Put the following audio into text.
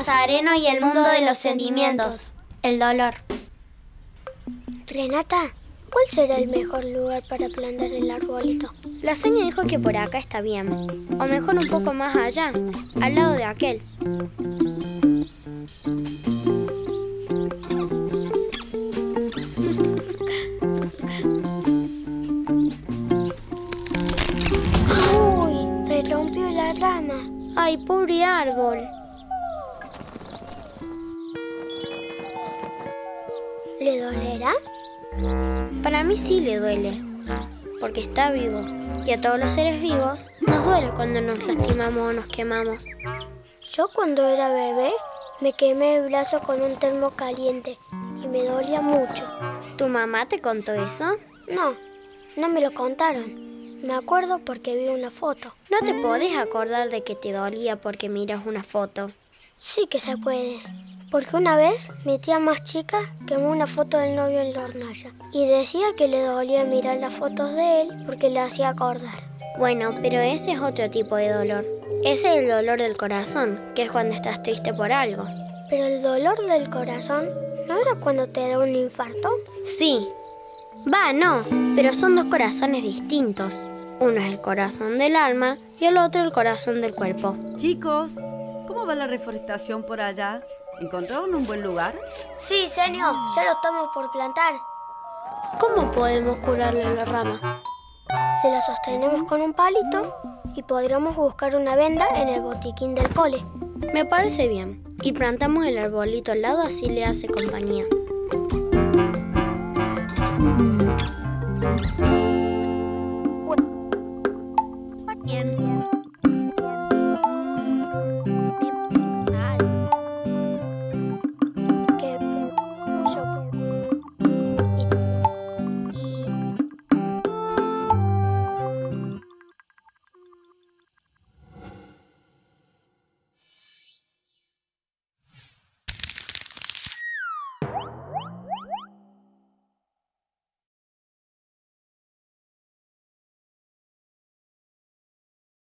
Nazareno y el mundo de los sentimientos. El dolor. Renata, ¿cuál será el mejor lugar para plantar el arbolito? La seña dijo que por acá está bien. O mejor un poco más allá, al lado de aquel. ¡Uy! Se rompió la rama. ¡Ay, pobre árbol! ¿Le dolerá? Para mí sí le duele, porque está vivo. Y a todos los seres vivos nos duele cuando nos lastimamos o nos quemamos. Yo cuando era bebé me quemé el brazo con un termo caliente y me dolía mucho. ¿Tu mamá te contó eso? No me lo contaron. Me acuerdo porque vi una foto. ¿No te podés acordar de que te dolía porque miras una foto? Sí que se puede. Porque una vez mi tía más chica quemó una foto del novio en la hornalla y decía que le dolía mirar las fotos de él porque le hacía acordar. Bueno, pero ese es otro tipo de dolor. Ese es el dolor del corazón, que es cuando estás triste por algo. Pero el dolor del corazón, ¿no era cuando te da un infarto? Sí. No, pero son dos corazones distintos. Uno es el corazón del alma y el otro el corazón del cuerpo. Chicos, ¿cómo va la reforestación por allá? ¿Encontraron un buen lugar? Sí, señor, ya lo estamos por plantar. ¿Cómo podemos curarle la rama? Se la sostenemos con un palito y podríamos buscar una venda en el botiquín del cole. Me parece bien. Y plantamos el arbolito al lado, así le hace compañía.